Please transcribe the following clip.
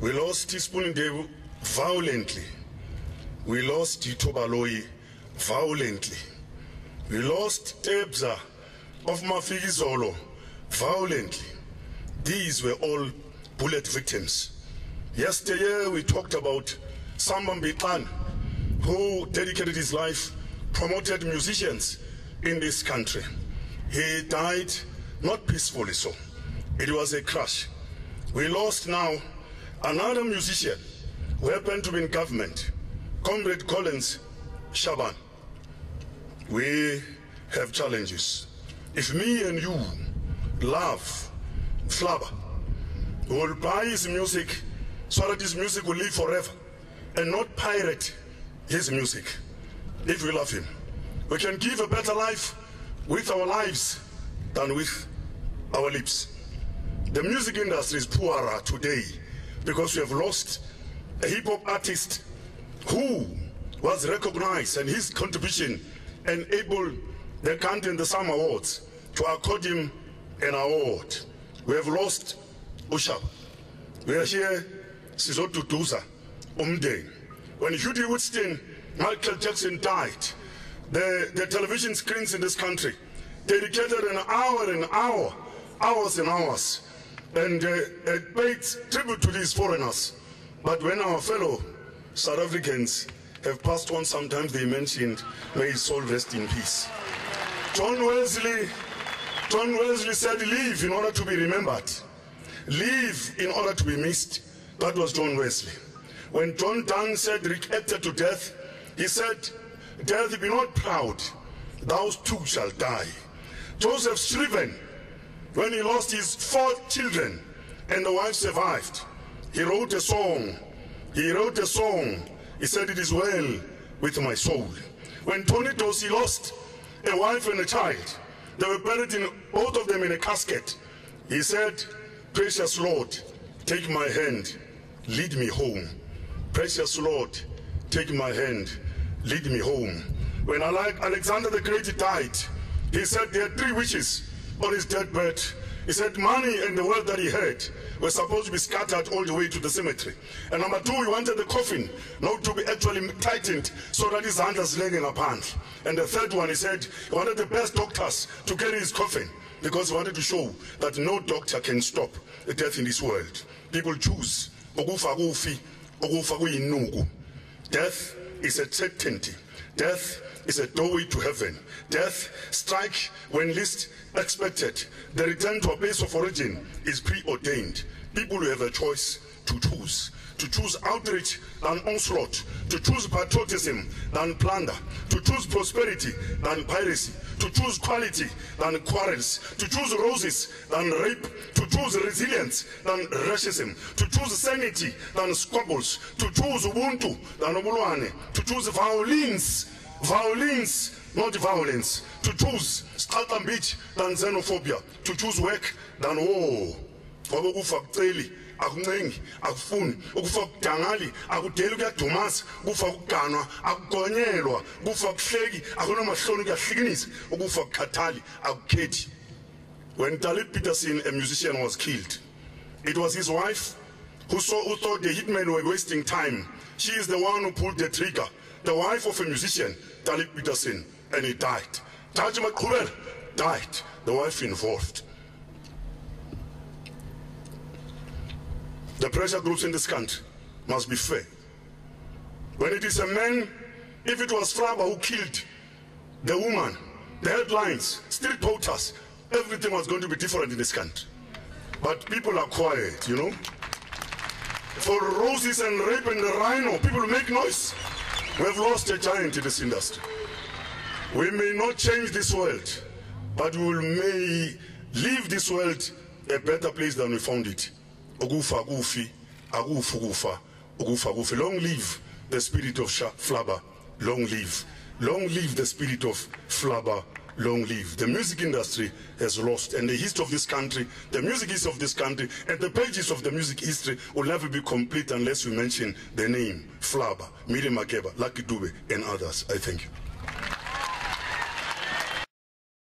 We lost Teaspoon Ndevu violently. We lost Tito Baloyi violently. We lost Tebza of Mafikizolo violently. These were all bullet victims. Yesterday we talked about Samba Mbekane, who dedicated his life, promoted musicians in this country. He died not peacefully so. It was a crash. We lost now another musician who happened to be in government, Comrade Collins Shaban. We have challenges. If me and you love Flaba, we will buy his music so that his music will live forever and not pirate his music. If we love him, we can give a better life with our lives than with our lips. The music industry is poorer today because we have lost a hip-hop artist who was recognized, and his contribution enabled the country in the Sam Awards to accord him an award. We have lost Ushab. We are here, Sizotutuza, Umde. When Hughie Woodstein, Michael Jackson died, the television screens in this country dedicated an hour and hours and hours, and paid tribute to these foreigners. But when our fellow South Africans have passed on, sometimes they mentioned, may his soul rest in peace. John Wesley said, live in order to be remembered. Live in order to be missed. That was John Wesley. When John Donne said, reacted to death, he said, death, be not proud, thou too shall die. Joseph Scriven, when he lost his 4 children and the wife survived, he wrote a song. He said, it is well with my soul. When Tony Dorsey lost a wife and a child, they were buried, both of them in a casket. He said, precious Lord, take my hand, lead me home. Precious Lord, take my hand, lead me home. When Alexander the Great died, he said there are 3 wishes on his deathbed. He said money and the wealth that he had were supposed to be scattered all the way to the cemetery. And number 2, he wanted the coffin not to be actually tightened so that his hand was laying upon. And the 3rd one, he said he wanted the best doctors to carry his coffin because he wanted to show that no doctor can stop the death in this world. People choose. Death is a certainty. Death is a doorway to heaven. Death strikes when least expected. The return to a place of origin is preordained. People will have a choice to choose. To choose outreach than onslaught. To choose patriotism than plunder. To choose prosperity than piracy. To choose quality than quarrels. To choose roses than rape. To choose resilience than racism. To choose sanity than squabbles. To choose ubuntu than obulwane. To choose violence, not violence. To choose Staltam Beach than xenophobia. To choose work than war. Akuncengi akufuni ukufa kudangali akudeli kuyadumasa kufa kuganwa akugonyelwa kufa kuhleki akunamahloni kuyahlikinisa ukufa kukhathali akukhethi. When Talib Peterson, a musician, was killed, it was his wife who thought the hitmen were wasting time. She is the one who pulled the trigger, the wife of a musician, Talib Peterson, and he died. Taj Makhubel died, the wife involved. The pressure groups in this country must be fair. When it is a man, if it was Flaba who killed the woman, the headlines, street protests, everything was going to be different in this country. But people are quiet, you know. For roses and rape and the rhino, people make noise. We have lost a giant in this industry. We may not change this world, but we may leave this world a better place than we found it. Ogufa gufi, agufu gufa, ogufa gufi. Long live the spirit of Flaba. Long live. Long live the spirit of Flaba. Long live. The music industry has lost, and the history of this country, the music history of this country, and the pages of the music history will never be complete unless we mention the name Flaba, Miriam Makeba, Lucky Dube, and others. I thank you.